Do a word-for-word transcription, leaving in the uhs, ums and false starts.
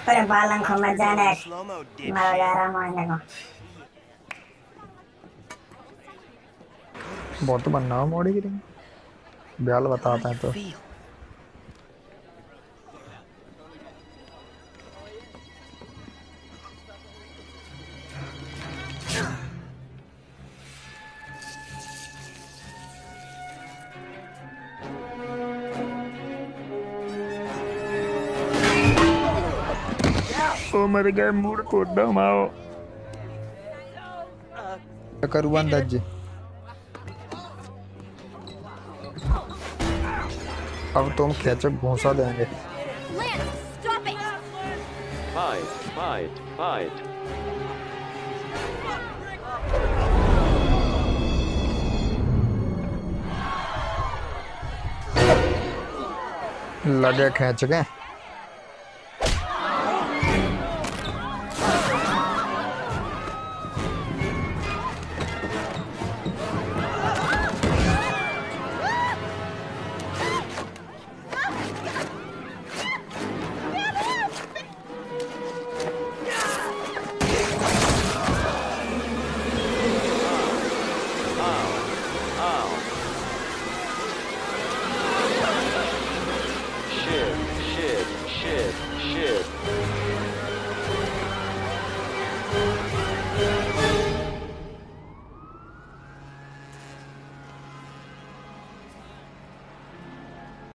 अरे बालन को मत जाने मारा जा रहा मारने को। बहुत बनना हो मोड़ी की ब्याल बताते हैं तो ओ मर गए मूड कोड्डा माओ करुवन दज्जे अब तुम खेचक घूसा देंगे। Fight, fight, fight. लगे खेच के